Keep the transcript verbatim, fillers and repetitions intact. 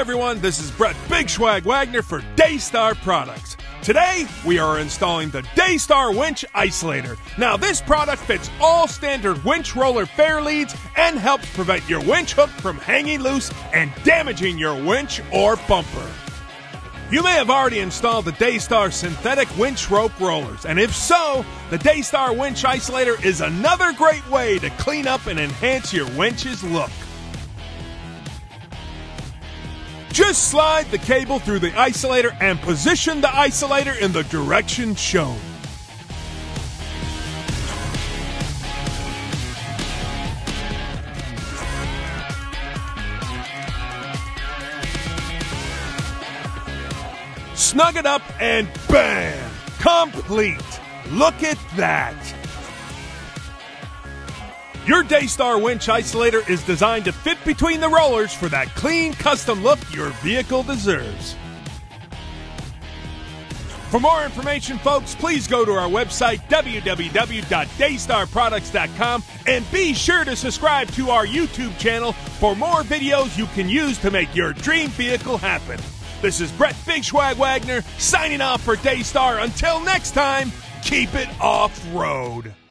everyone, this is Brett Big Schwag Wagner for Daystar Products. Today, we are installing the Daystar Winch Isolator. Now, this product fits all standard winch roller fair leads and helps prevent your winch hook from hanging loose and damaging your winch or bumper. You may have already installed the Daystar synthetic winch rope rollers, and if so, the Daystar Winch Isolator is another great way to clean up and enhance your winch's look. Just slide the cable through the isolator and position the isolator in the direction shown. Snug it up and bam! Complete! Look at that! Your Daystar Winch Isolator is designed to fit between the rollers for that clean, custom look your vehicle deserves. For more information, folks, please go to our website, w w w dot daystar products dot com, and be sure to subscribe to our YouTube channel for more videos you can use to make your dream vehicle happen. This is Brett Big Schwag Wagner signing off for Daystar. Until next time, keep it off-road.